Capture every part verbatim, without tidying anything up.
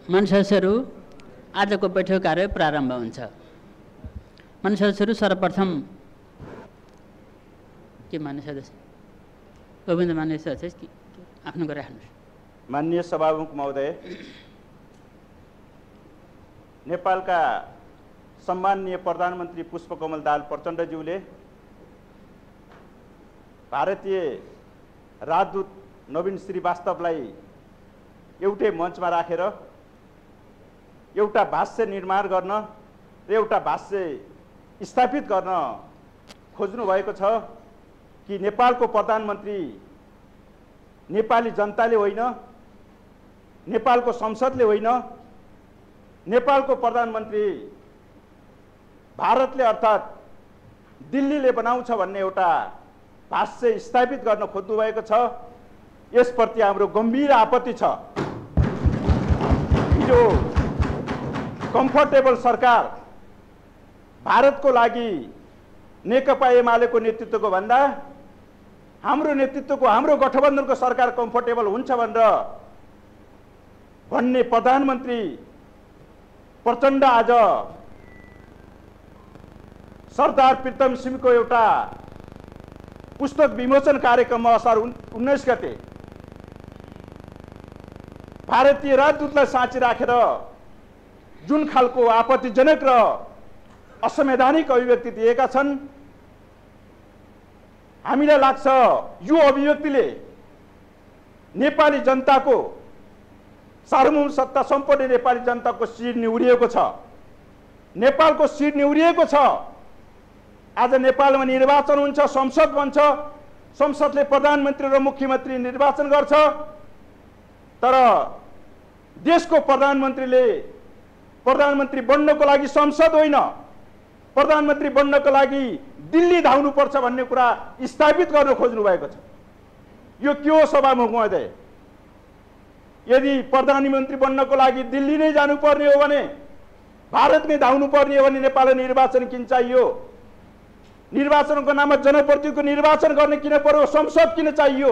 मान्य सदस्यहरू, आजको बैठक कार्य प्रारम्भ हुन्छ। मान्य सदस्यहरू, सर्वप्रथम के मान्य सदस्य गोविन्द मान्य सदस्य आफ्नो कुरा राख्नुहोस्। माननीय सभामुख महोदय, नेपालका सम्माननीय प्रधानमन्त्री पुष्पकमल दाहाल प्रचण्डज्यूले भारतीय राजदूत नवीन श्रीवास्तवलाई एउटै मञ्चमा राखेर एउटा भाष्य निर्माण गर्न र एउटा भाष्य स्थापित गर्न खोज्नु भएको छ कि नेपालको प्रधानमन्त्री नेपाली जनताले होइन, नेपालको संसदले होइन, नेपालको प्रधानमन्त्री भारतले अर्थात् दिल्लीले बनाउँछ भन्ने एउटा भाष्य स्थापित गर्न खोज्नु भएको छ। यसप्रति हाम्रो गम्भीर आपत्ति छ। यो कम्फर्टेबल सरकार भारतको लागि नेकपा एमालेको नेतृत्वको भन्दा हाम्रो नेतृत्वको हाम्रो गठबन्धनको सरकार कम्फर्टेबल हुन्छ भनेर भन्ने प्रधानमन्त्री प्रचण्ड आज सरदार प्रीतम सिंहको एउटा पुस्तक विमोचन कार्यक्रममा असार उन्नाइस गते भारतीय राजदूतलाई साँची राखेर जुन खालको आपत्तिजनक र असंवैधानिक अभिव्यक्ति दिएका छन्, हामीलाई लाग्छ यो अभिव्यक्तिले नेपाली जनताको सार्वभौम सत्ता सम्पन्न नेपाली जनताको शिर निहुरिएको छ, नेपालको शिर निहुरिएको छ। आज नेपालमा निर्वाचन हुन्छ, संसद बन्छ, संसदले प्रधानमन्त्री र मुख्यमन्त्री निर्वाचन गर्छ, तर देशको प्रधानमन्त्रीले प्रधानमन्त्री बन्नको लागि संसद होइन, प्रधानमन्त्री बन्नको लागि दिल्ली धाउनुपर्छ भन्ने कुरा स्थापित गर्न खोज्नु भएको छ। यो के हो सभामुख महोदय? यदि प्रधानमन्त्री बन्नको लागि दिल्ली नै जानुपर्ने हो भने, भारतमै धाउनुपर्ने हो भने नेपालले निर्वाचन किन चाहियो? निर्वाचनको नाममा जनप्रतिनिधिको निर्वाचन गर्ने किन पर्यो? संसद किन चाहियो?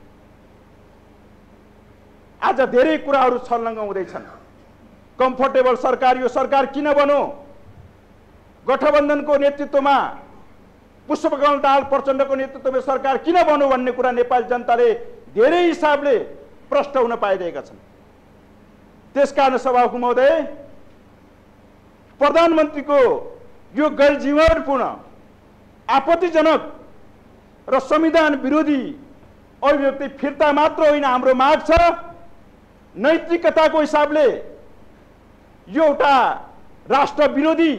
आज धेरै कुराहरू छलङ्ग हुँदैछन्। कम्फर्टेबल सरकार, यो सरकार किन बन्यो? गठबन्धनको नेतृत्वमा पुष्पकमल दाहाल प्रचण्डको नेतृत्वमा सरकार किन बन्यो भन्ने कुरा नेपाली जनताले धेरै हिसाबले प्रश्न हुन पाइरहेका छन्। त्यसकारण सभामुख महोदय, प्रधानमन्त्रीको यो गैर जीवनपूर्ण, आपत्तिजनक र संविधान विरोधी अभिव्यक्ति फिर्ता मात्र होइन, हाम्रो माग छ नैतिकताको हिसाबले यो एउटा राष्ट्र विरोधी,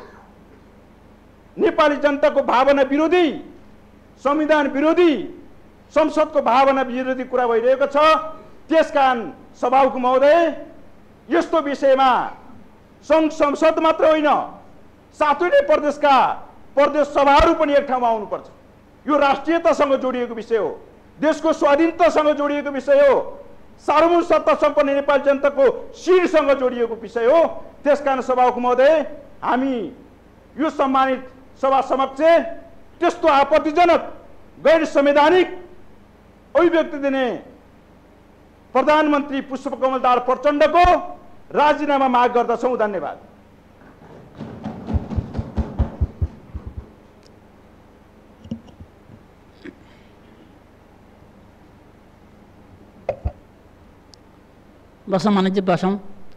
नेपाली जनताको भावना विरोधी, संविधान विरोधी, संसदको भावना विरोधी कुरा भइरहेको छ। त्यसकारण सभामुख महोदय, यस्तो विषयमा सङ्घ संसद मात्र होइन, सातवटै प्रदेशका प्रदेश सभाहरू पनि एक ठाउँमा आउनुपर्छ। यो राष्ट्रियतासँग जोडिएको विषय हो, देशको स्वाधीनतासँग जोडिएको विषय हो, सार्वभौम सत्ता सम्पन्न नेपाली जनताको शिरसँग जोडिएको विषय हो। त्यसकारण सभामुख महोदय, हामी यो सम्मानित सभा समक्ष त्यस्तो आपत्तिजनक गैर संवैधानिक अभिव्यक्ति दिने प्रधानमन्त्री पुष्पकमल दाहाल प्रचण्डको राजीनामा माग गर्दछौँ। धन्यवाद। बसौँ मानिजी, बसौँ।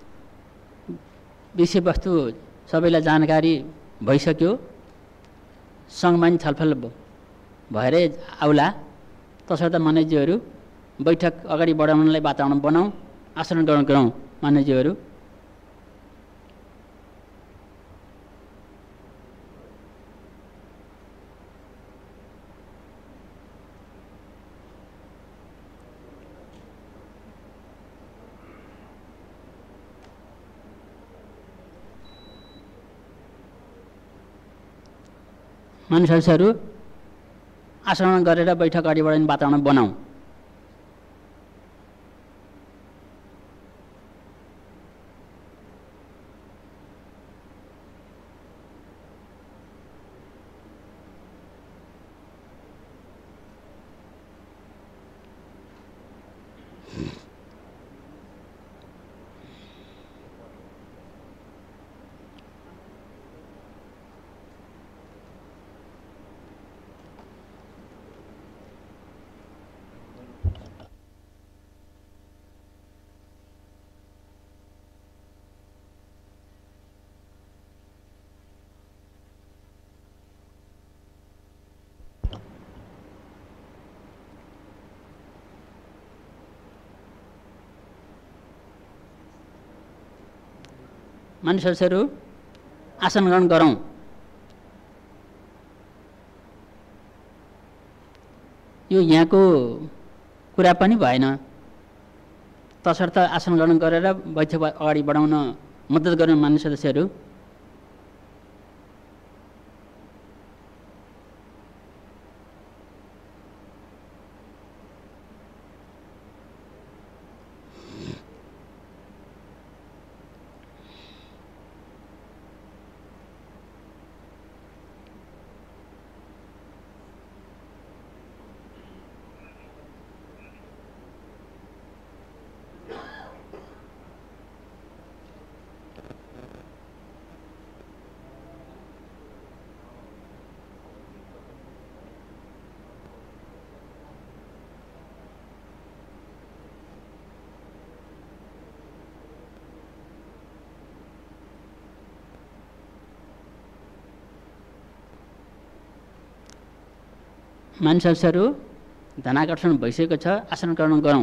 विषयवस्तु सबैलाई जानकारी भइसक्यो। सङ्घमा छलफल भएरै आउला। तसर्थ मान्यज्यूहरू, बैठक अगाडि बढाउनलाई वातावरण बनाऊ, आसन ग्रहण गरौँ। मान्यज्यूहरू, मान्य सदस्यहरू, आसन गरेर बैठक अगाडि बढाउने वातावरण बनाऊ। मान्य सदस्यहरू आसन ग्रहण गरौँ। यो यहाँको कुरा पनि भएन, तसर्थ आसन ग्रहण गरेर बैठक अगाडि बढाउन मद्दत गर्न मान्य सदस्यहरू। मान्य सदस्यहरू धनाकर्षण भइसकेको छ, आसन ग्रहण गरौँ।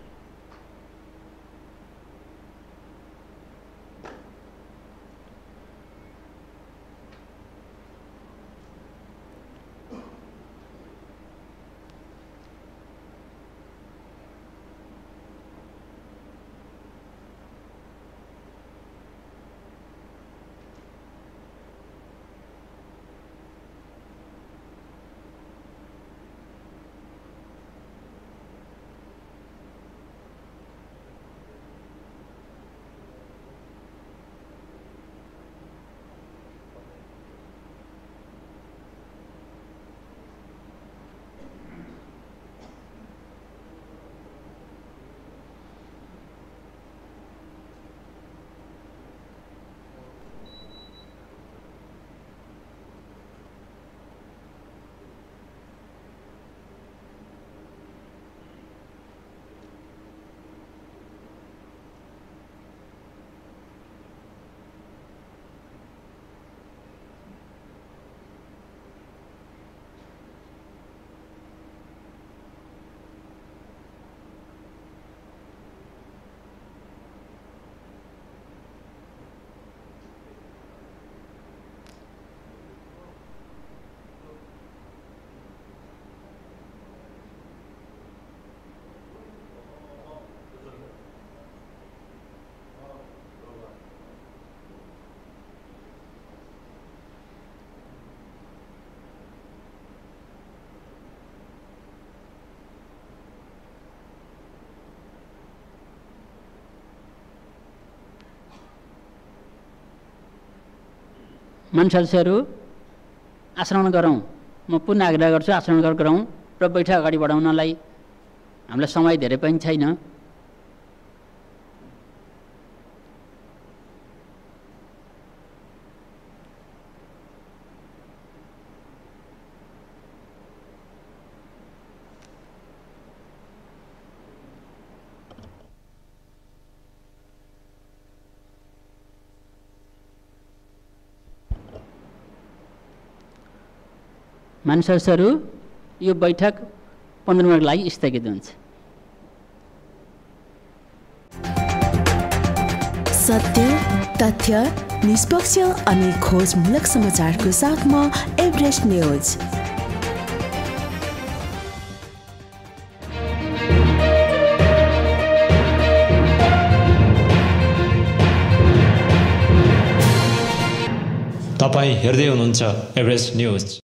मान्य सदस्यहरू आसन ग्रहण गरौँ। म पुनः आग्रह गर्छु आसन ग्रहण गरौँ र बैठक अगाडि बढाउनलाई हामीलाई समय धेरै पनि छैन। मान्य सदस्यहरू यो बैठक पन्ध्र मिनटको लागि स्थगित हुन्छ। सत्य, तथ्य, निष्पक्ष अनि खोजमूलक समाचारको साथमा एभरेस्ट न्यूज। तपाईं हेर्दै हुनुहुन्छ एभरेस्ट न्यूज।